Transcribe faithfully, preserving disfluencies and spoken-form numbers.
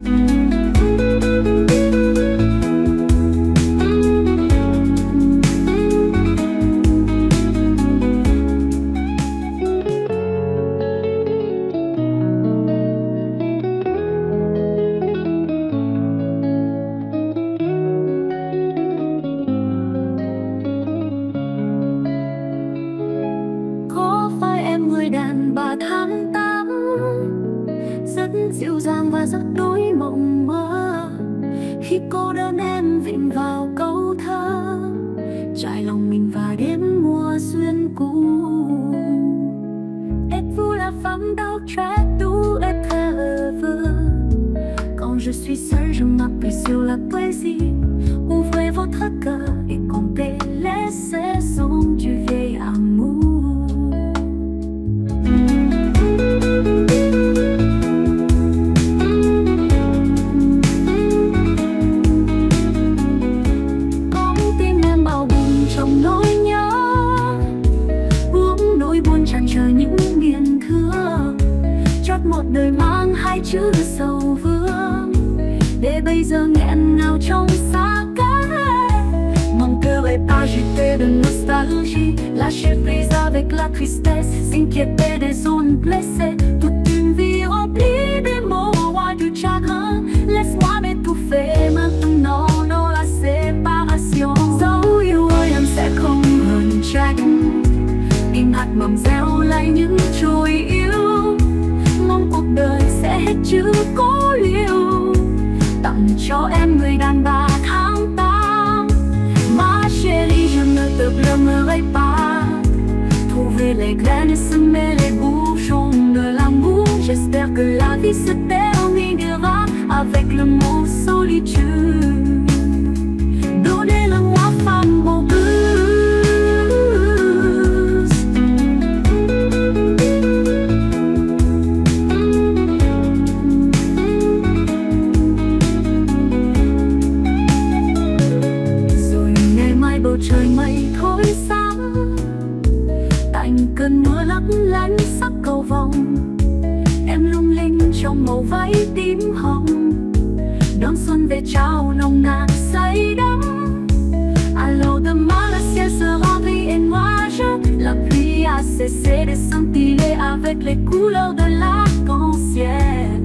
Người đàn bà tháng tám rất dịu dàng và rất đối mộng mơ. Khi cô đơn em vịn vào câu thơ, trải lòng mình và đêm mùa duyên cũ. Êtes-vous la femme d'autre tout être heureux? Quand je suis seule, je m'appuie sur la poésie. Ouvrez votre cœur et comptez les saisons du vieil amour. Một đời mang hai chữ sầu vương, để bây giờ nghẹn ngào trong xa cách. Mon cœur est agité de nostalgie, lâché prise avec la tristesse, s'inquiéter des zones blessées. Toute une vie remplie des mots au roi du chagrin. Laisse-moi m'étouffer maintenant dans la séparation. Dẫu yêu ơi em sẽ không hờn trách, im hạt mầm gieo lại những chồi yêu. Mong cuộc đời sẽ hết chữ cố liêu, tặng cho em người đàn bà tháng tám. Ma chérie, je ne te blâmerai pas. Trouver les graines et semer les bourgeons de l'amour. J'espère que la vie se terminera avec le mot solitude. Donnez-le-moi femme au trời mây thối sáng, tạnh cơn mưa lấp lánh sắc cầu vồng. Em lung linh trong màu váy tím hồng, đón xuân về trao nồng nàn say đắm. Alors demain le ciel sera gris et nuageux, la pluie a cessé de scintiller avec les couleurs de l'arc-en-ciel.